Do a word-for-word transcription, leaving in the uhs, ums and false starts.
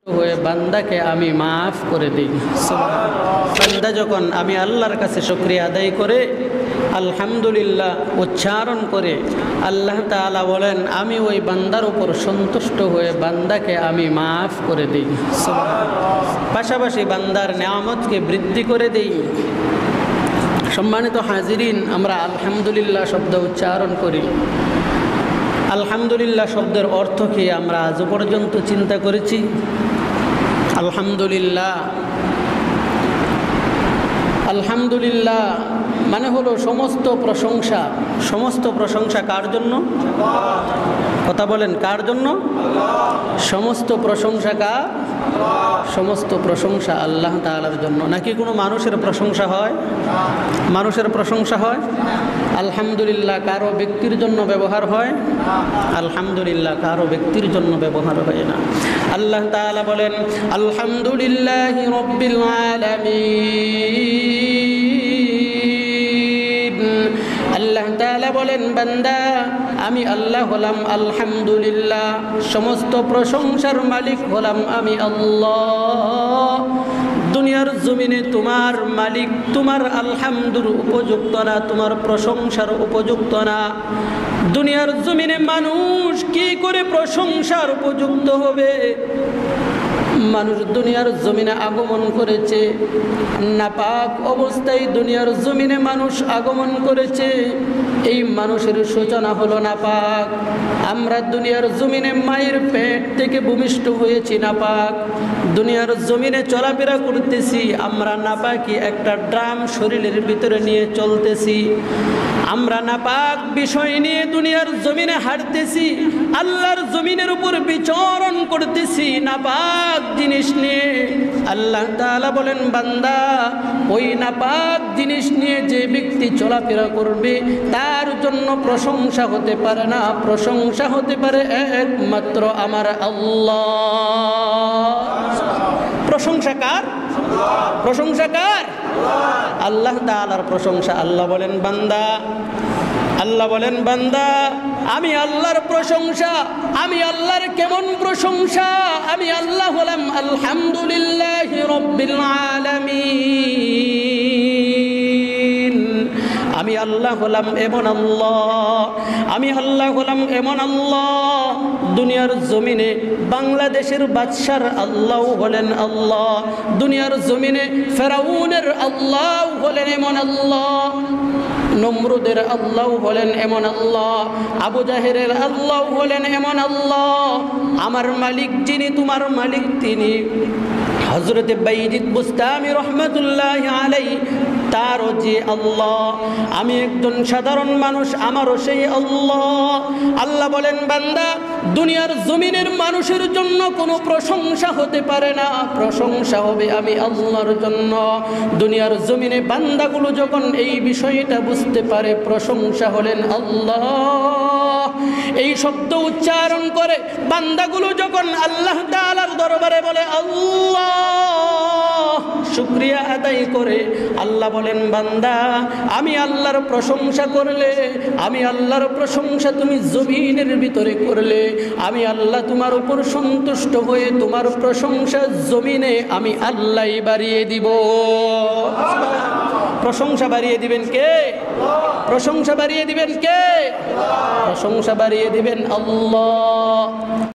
হয়ে বান্দাকে আমি মাফ করে দিই। বান্দা যখন আমি আল্লাহর কাছে শুকরিয়া আদায় করে আলহামদুলিল্লাহ উচ্চারণ করে, আল্লাহ তাআলা বলেন আমি ওই বান্দার উপর সন্তুষ্ট হয়ে বান্দাকে আমি মাফ করে দিই। পাশাপাশি বান্দার নেয়ামতকে বৃদ্ধি করে দিই। সম্মানিত হাজিরিন, আমরা আলহামদুলিল্লাহ শব্দ উচ্চারণ করি। আলহামদুলিল্লাহ শব্দের অর্থ কি আমরা আজও পর্যন্ত চিন্তা করেছি? আলহামদুলিল্লাহ আলহামদুলিল্লাহ মানে হলো সমস্ত প্রশংসা। সমস্ত প্রশংসা কার জন্য? কথা বলেন, কার জন্য? সমস্ত প্রশংসা কার? সমস্ত প্রশংসা আল্লাহ তাআলার জন্য। নাকি কোনো মানুষের প্রশংসা হয়? মানুষের প্রশংসা হয়? আলহামদুলিল্লাহ কারো ব্যক্তির জন্য ব্যবহার হয়? আলহামদুলিল্লাহ কারো ব্যক্তির জন্য ব্যবহার হয় না। আল্লাহ তাআলা বলেন আলহামদুলিল্লাহি রাব্বিল আলামিন। আল্লাহ তাআলা বলেন বান্দা আমি আল্লাহ হলাম আলহামদুলিল্লাহ, সমস্ত প্রশংসার মালিক হলাম আমি আল্লাহ। দুনিয়ার জমিনে তোমার মালিক তোমার আলহামদুর উপযুক্ত না, তোমার প্রশংসার উপযুক্ত না। দুনিয়ার জমিনে মানুষ কি করে প্রশংসার উপযুক্ত হবে? মানুষ দুনিয়ার জমিনে আগমন করেছে নাপাক অবস্থায়। দুনিয়ার জমিনে মানুষ আগমন করেছে, এই মানুষের সূচনা হলো নাপাক। আমরা দুনিয়ার জমিনে মায়ের পেট থেকে ভূমিষ্ঠ হয়েছি নাপাক। দুনিয়ার জমিনে চলাফেরা করতেছি আমরা নাপাকি একটা ড্রাম শরীরের ভিতরে নিয়ে চলতেছি। আমরা নাপাক বিষয় নিয়ে দুনিয়ার জমিনে হাঁটতেছি, আল্লাহর জমিনের উপর বিচরণ করতেছি নাপাক জিনিস নিয়ে। আল্লাহ তাআলা বলেন বান্দা ওই নাপাক জিনিস নিয়ে যে ব্যক্তি চলাফেরা করবে তার জন্য প্রশংসা হতে পারে না। প্রশংসা হতে পারে একমাত্র আমার আল্লাহ। প্রশংসা কার? প্রশংসা কার? আল্লাহ তাআলার প্রশংসা। আল্লাহ বলেন বান্দা আল্লাহ বলেন বান্দা আমি আল্লাহর প্রশংসা। আমি আল্লাহর কেমন প্রশংসা? আমি আল্লাহ হলাম আলহামদুলিল্লাহি রাব্বিল আলামিন। আমি আল্লাহ হলাম এমন আল্লাহ, আমি আল্লাহ হলাম এমন আল্লাহ। দুনিয়ার জমিনে বাংলাদেশের বাদশার আল্লাহ হলেন আল্লাহ, দুনিয়ার জমিনে ফেরাউনের আল্লাহ হলেন এমন আল্লাহ, নমরুদের আল্লাহ হলেন এমন আল্লাহ, আবু জাহেলের আল্লাহ হলেন এমন আল্লাহ। আমার মালিক যিনি, তোমার মালিক তিনি। হযরতে বাইজিদ বুস্তামি রহমাতুল্লাহি আলাইহি তারও যে আল্লাহ। আমি একজন সাধারণ মানুষ, আমারও সেই আল্লাহ। আল্লাহ বলেন বান্দা দুনিয়ার জমিনের মানুষের জন্য কোনো প্রশংসা হতে পারে না, প্রশংসা হবে আমি আল্লাহর জন্য। দুনিয়ার জমিনে বান্দাগুলো যখন এই বিষয়টা বুঝতে পারে প্রশংসা হলেন আল্লাহ, এই শব্দ উচ্চারণ করে বান্দাগুলো যখন আল্লাহ তাআলার দরবারে বলে আল্লাহ, শুকরিয়া আদায় করে, আল্লাহ বলেন বান্দা আমি আল্লাহর প্রশংসা করলে, আমি আল্লাহর প্রশংসা তুমি জমিনের ভিতরে করলে, আমি আল্লাহ তোমার উপর সন্তুষ্ট হয়ে তোমার প্রশংসা জমিনে আমি আল্লাহই বাড়িয়ে দিব। প্রশংসা বাড়িয়ে দিবেন কে? প্রশংসা বাড়িয়ে দিবেন কে? প্রশংসা বাড়িয়ে দিবেন আল্লাহ।